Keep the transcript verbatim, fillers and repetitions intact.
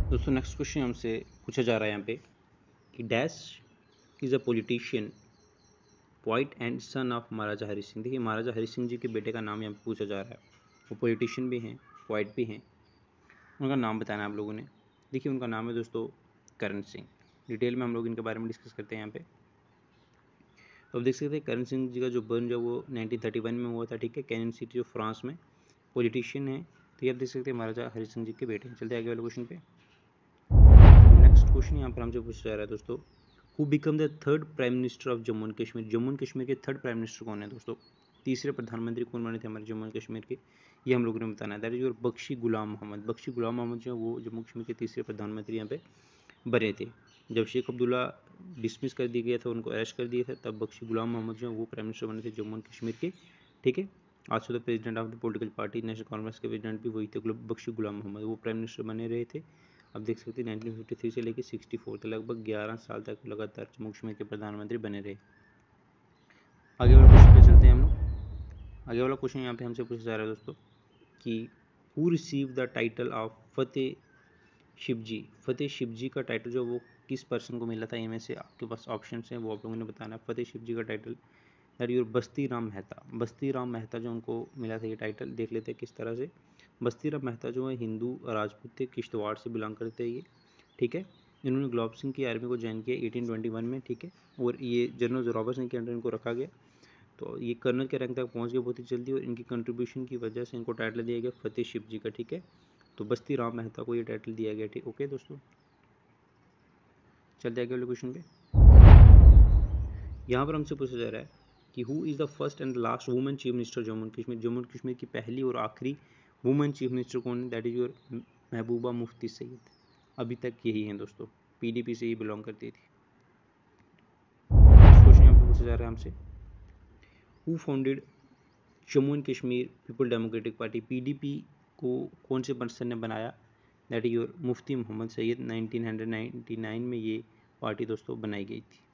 दोस्तों next question हमसे पूछा जा रहा है यहाँ पे कि dash is a politician poet and son of Maharaja Hari Singh. देखिए महाराजा हरि सिंह जी के बेटे का नाम यहाँ पे पूछा जा रहा है। वो पॉलिटिशियन भी हैं, पोइट भी हैं। उनका नाम बताना है आप लोगों ने। देखिए उनका नाम है दोस्तों करण सिंह। डिटेल में हम लोग इनके बारे में डिस्कस करते हैं यहाँ पे। तो अब देख सकते हैं करण सिंह जी का जो बर्न जो वो नाइनटीन थर्टी वन में हुआ था, ठीक है, कैनिन सिटी जो फ्रांस में। पॉलिटिशियन है, तो ये आप देख सकते हैं महाराजा हरि सिंह जी के बेटे हैं। चलते आगे वाले क्वेश्चन पे। नेक्स्ट क्वेश्चन यहाँ पर हमसे पूछा जा रहा है दोस्तों, who become the third prime minister of Jammu and Kashmir. Jammu and Kashmir के थर्ड प्राइम मिनिस्टर कौन है दोस्तों? तीसरे प्रधानमंत्री कौन बने थे हमारे जम्मू एंड कश्मीर के, ये हम लोगों ने बताना है। That is your Bakshi Ghulam Mohammad. Bakshi Ghulam Mohammad जो है वो जम्मू कश्मीर के तीसरे प्रधानमंत्री यहाँ पे बने थे। जब शेख अब्दुल्ला डिसमिस कर दिया गया था, उनको अरेस्ट कर दिया था, तब बख्शी गुलाम मोहम्मद जो है वो प्राइम मिनिस्टर बने थे जम्मू एंड कश्मीर के, ठीक है। आज the president of the political party National Congress के प्रेसिडेंट भी वही थे, बख्शी गुलाम मोहम्मद, वो प्राइम मिनिस्टर बने रहे थे। अब देख सकते हैं नाइनटीन फिफ्टी थ्री से लेकर सिक्सटी फोर तक लगभग ग्यारह साल तक लगातार जम्मू कश्मीर के प्रधानमंत्री बने रहे। आगे वाला क्वेश्चन पे चलते हैं हम लोग। आगे वाला क्वेश्चन यहाँ पे हमसे पूछा जा रहा है दोस्तों कि who receive the title of Fateh Shivji. Fateh Shivji का टाइटल जो वो किस पर्सन को मिला था, इनमें से आपके पास ऑप्शन हैं, वो आप लोगों ने बताना है। फतेह शिवजी का टाइटल दैट योर बस्ती राम मेहता। बस्ती राम मेहता जो उनको मिला था ये टाइटल, देख लेते हैं किस तरह से। बस्ती राम मेहता जो है हिंदू राजपूत थे, किश्तवाड़ से बिलोंग करते हैं ये, ठीक है। इन्होंने गुलाब सिंह की आर्मी को ज्वाइन किया एटीन ट्वेंटी वन में, ठीक है। और ये जनरल जोरावर सिंह के अंडर इनको रखा गया, तो ये कर्नल के रैंक तक पहुंच गए बहुत ही जल्दी, और इनकी कंट्रीब्यूशन की वजह से इनको टाइटल दिया गया फतेह शिवजी का, ठीक है। तो बस्ती राम मेहता को ये टाइटल दिया गया, ठीक, ओके दोस्तों। चलते आगे वाले क्वेश्चन पे। यहाँ पर हमसे पूछा जा रहा है कि who is the first and last women chief minister Jammu and Kashmir. Jammu and Kashmir की पहली और आखिरी वुमेन चीफ मिनिस्टर कौन है? That is your Mehbooba Mufti Sayeed. अभी तक यही हैं दोस्तों, पीडीपी से ही बिलोंग करती थी। नेक्स्ट क्वेश्चन यहाँ पे पूछा जा रहा है हमसे, who founded Jammu and Kashmir people democratic party. PDP को कौन से पर्सन ने बनाया? That is your Mufti Mohammad Sayeed. Nineteen ninety nine में ये पार्टी दोस्तों बनाई गई थी।